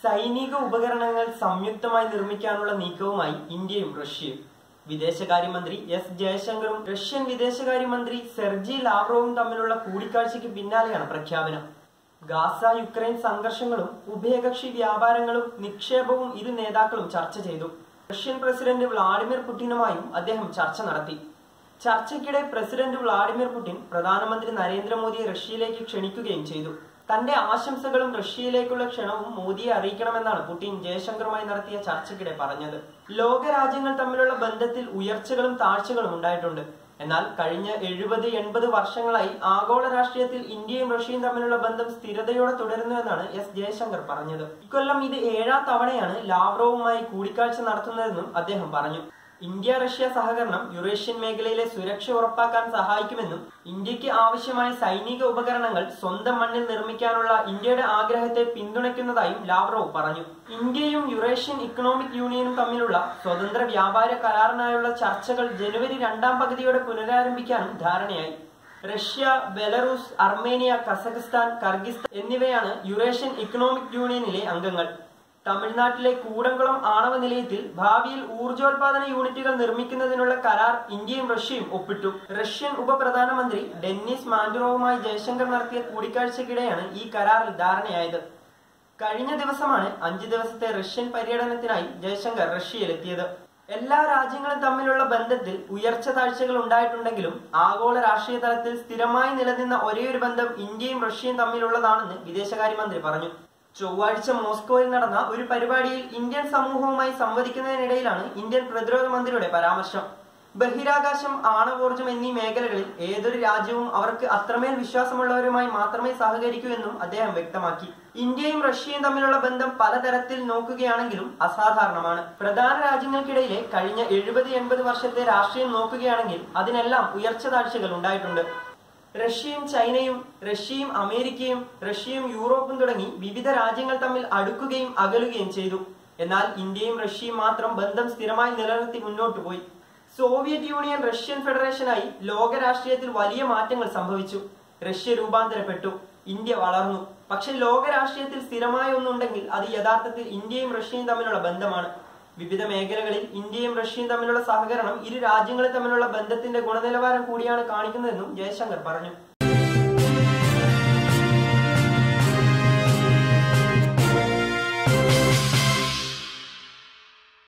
സൈനിക ഉപകരണങ്ങൾ സംയുക്തമായി നിർമ്മിക്കാനുള്ള നീക്കവുമായി ഇന്ത്യയും റഷ്യയും. വിദേശകാര്യമന്ത്രി എസ് ജയശങ്കറും റഷ്യൻ വിദേശകാര്യമന്ത്രി സെർജി ലാവ്റോവും തമ്മിലുള്ള കൂടിക്കാഴ്ചയ്ക്ക് പിന്നാലെയാണ് പ്രഖ്യാപനം. ഗാസ യുക്രൈൻ സംഘർഷങ്ങളും ഉഭയകക്ഷി വ്യാപാരങ്ങളും നിക്ഷേപവും ഇരു നേതാക്കളും ചർച്ച ചെയ്തു. റഷ്യൻ പ്രസിഡന്റ് വ്ളാഡിമിർ പുടിനുമായും അദ്ദേഹം ചർച്ച നടത്തി. ചർച്ചയ്ക്കിടെ പ്രസിഡന്റ് വ്ളാഡിമിർ പുടിൻ പ്രധാനമന്ത്രി നരേന്ദ്രമോദിയെ റഷ്യയിലേക്ക് ക്ഷണിക്കുകയും ചെയ്തു. തന്റെ ആശംസകളും റഷ്യയിലേക്കുള്ള ക്ഷണവും മോദിയെ അറിയിക്കണമെന്നാണ് പുടിൻ ജയശങ്കറുമായി നടത്തിയ ചർച്ചയ്ക്കിടെ പറഞ്ഞത്. ലോകരാജ്യങ്ങൾ തമ്മിലുള്ള ബന്ധത്തിൽ ഉയർച്ചകളും താഴ്ചകളും ഉണ്ടായിട്ടുണ്ട്. എന്നാൽ കഴിഞ്ഞ 70-80 വർഷങ്ങളായി ആഗോള രാഷ്ട്രീയത്തിൽ ഇന്ത്യയും റഷ്യയും തമ്മിലുള്ള ബന്ധം സ്ഥിരതയോടെ തുടരുന്നുവെന്നാണ് എസ് ജയശങ്കർ പറഞ്ഞത്. ഇക്കൊല്ലം ഇത് 7ാം തവണയാണ് ലാവ്റോവുമായി കൂടിക്കാഴ്ച നടത്തുന്നതെന്നും അദ്ദേഹം പറഞ്ഞു. ഇന്ത്യ റഷ്യ സഹകരണം യുറേഷ്യൻ മേഖലയിലെ സുരക്ഷ ഉറപ്പാക്കാൻ സഹായിക്കുമെന്നും ഇന്ത്യക്ക് ആവശ്യമായ സൈനിക ഉപകരണങ്ങൾ സ്വന്തം മണ്ണിൽ നിർമ്മിക്കാനുള്ള ഇന്ത്യയുടെ ആഗ്രഹത്തെ പിന്തുണയ്ക്കുന്നതായും ലാവ്റോവ് പറഞ്ഞു. ഇന്ത്യയും യുറേഷ്യൻ ഇക്കണോമിക് യൂണിയനും തമ്മിലുള്ള സ്വതന്ത്ര വ്യാപാര കരാറിനായുള്ള ചർച്ചകൾ ജനുവരി 2ാം പകുതിയോടെ പുനരാരംഭിക്കാനും ധാരണയായി. Russia, Belarus, Armenia, Kazakhstan, Kyrgyzstan എന്നിവയാണ് യുറേഷ്യൻ ഇക്കണോമിക് യൂണിയനിലെ അംഗങ്ങൾ. തമിഴ്നാട്ടിലെ കൂടംകുളം ആണവ നിലയത്തിൽ ഭാവിയിൽ ഊർജോൽപാദന യൂണിറ്റുകൾ നിർമ്മിക്കുന്നതിനുള്ള കരാർ ഇന്ത്യയും റഷ്യയും ഒപ്പിട്ടു. റഷ്യൻ ഉപപ്രധാനമന്ത്രി ഡെന്നിസ് മാൻഡുറോവുമായി ജയശങ്കർ നടത്തിയ കൂടിക്കാഴ്ചയ്ക്കിടെയാണ് ഈ കരാറിൽ ധാരണയായത്. കഴിഞ്ഞ ദിവസമാണ് 5 ദിവസത്തെ റഷ്യൻ പര്യടനത്തിനായി ജയശങ്കർ റഷ്യയിലെത്തിയത്. എല്ലാ രാജ്യങ്ങളും തമ്മിലുള്ള ബന്ധത്തിൽ ഉയർച്ച താഴ്ചകൾ ഉണ്ടായിട്ടുണ്ടെങ്കിലും ആഗോള രാഷ്ട്രീയ തലത്തിൽ സ്ഥിരമായി നിലനിന്ന ഒരേയൊരു ബന്ധം ഇന്ത്യയും റഷ്യയും തമ്മിലുള്ളതാണെന്ന് വിദേശകാര്യമന്ത്രി പറഞ്ഞു. ചൊവ്വാഴ്ച മോസ്കോയിൽ നടന്ന ഒരു പരിപാടിയിൽ ഇന്ത്യൻ സമൂഹവുമായി സംവദിക്കുന്നതിനിടയിലാണ് ഇന്ത്യൻ പ്രതിരോധ മന്ത്രിയുടെ പരാമർശം. ബഹിരാകാശം, ആണവോർജം എന്നീ മേഖലകളിൽ ഏതൊരു രാജ്യവും അവർക്ക് അത്രമേൽ വിശ്വാസമുള്ളവരുമായി മാത്രമേ സഹകരിക്കൂ എന്നും അദ്ദേഹം വ്യക്തമാക്കി. ഇന്ത്യയും റഷ്യയും തമ്മിലുള്ള ബന്ധം പലതരത്തിൽ നോക്കുകയാണെങ്കിലും അസാധാരണമാണ്. പ്രധാന രാജ്യങ്ങൾക്കിടയിലെ കഴിഞ്ഞ 70-80 വർഷത്തെ രാഷ്ട്രീയം നോക്കുകയാണെങ്കിൽ അതിനെല്ലാം ഉയർച്ച താഴ്ചകൾ ഉണ്ടായിട്ടുണ്ട്. റഷ്യയും ചൈനയും, റഷ്യയും അമേരിക്കയും, റഷ്യയും യൂറോപ്പും തുടങ്ങി വിവിധ രാജ്യങ്ങൾ തമ്മിൽ അടുക്കുകയും അകലുകയും ചെയ്തു. എന്നാൽ ഇന്ത്യയും റഷ്യയും മാത്രം ബന്ധം സ്ഥിരമായി നിലനിർത്തി മുന്നോട്ടു പോയി. സോവിയറ്റ് യൂണിയൻ റഷ്യൻ ഫെഡറേഷനായി ലോക രാഷ്ട്രീയത്തിൽ വലിയ മാറ്റങ്ങൾ സംഭവിച്ചു. റഷ്യ രൂപാന്തരപ്പെട്ടു, ഇന്ത്യ വളർന്നു. പക്ഷെ ലോക രാഷ്ട്രീയത്തിൽ സ്ഥിരമായ ഒന്നുണ്ടെങ്കിൽ അത് യഥാർത്ഥത്തിൽ ഇന്ത്യയും റഷ്യയും തമ്മിലുള്ള ബന്ധമാണ്. വിവിധ മേഖലകളിൽ ഇന്ത്യയും റഷ്യയും തമ്മിലുള്ള സഹകരണം ഇരു രാജ്യങ്ങളും തമ്മിലുള്ള ബന്ധത്തിന്റെ ഗുണനിലവാരം കൂടിയാണ് കാണിക്കുന്നതെന്നും ജയശങ്കർ പറഞ്ഞു.